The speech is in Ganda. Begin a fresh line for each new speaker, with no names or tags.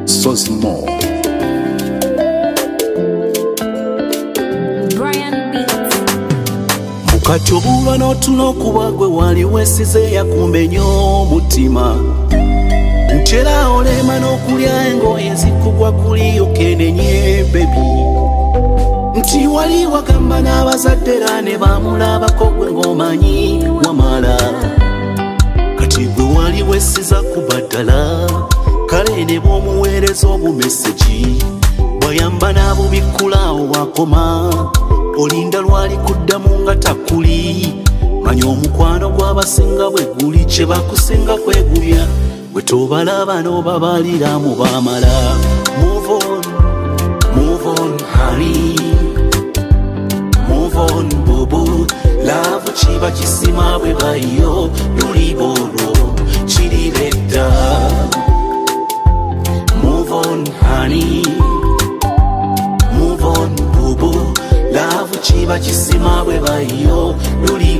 Sosimo.
Brian Beats.
Mukachobulwa n'otunokuba gwe wali wesize yakumenya omutima. Nchera olema n'okulya engoye zikugwa kuli okenenye baby. Nti wali wagamba n'abazadde ne bamulabako gwe ng'omanyi wamala. Kati gwe wali wesiza kubaddala kale ne bw'omuweereza obumeseji bw'ayamba n'abubikulaawo wakoma olinda lwali kuddamu nga takuli manya omukwano gw'abasinga bwe guli kye bakusinga kwegumya bwe tobalaba n'obabalira mu baamala. Move on honey, move on bobo, love chiba kisima bwe bayo lulibolo chirireta. Move on honey, move on bobo, love chiba kisima bwe bayo lulibolo